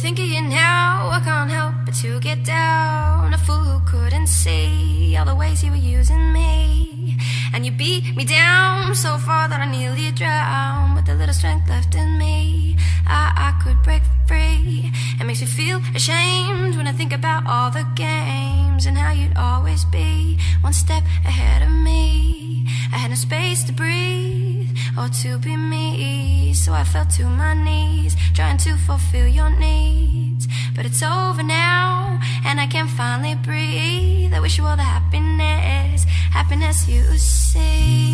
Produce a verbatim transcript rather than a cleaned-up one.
thinking now, I can't help but to get down. A fool who couldn't see all the ways you were using me. And you beat me down so far that I nearly drowned. With the little strength left in me, I, I could break free. It makes me feel ashamed when I think about all the games and how you'd always be one step ahead of me. I had no space to breathe or to be me, so I fell to my knees trying to fulfill your needs. But it's over now and I can finally breathe. I wish you all the happiness, happiness you see.